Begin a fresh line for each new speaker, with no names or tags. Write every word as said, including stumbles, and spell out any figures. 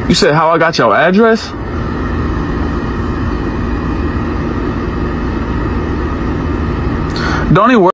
You said how I got your address? Don't even worry.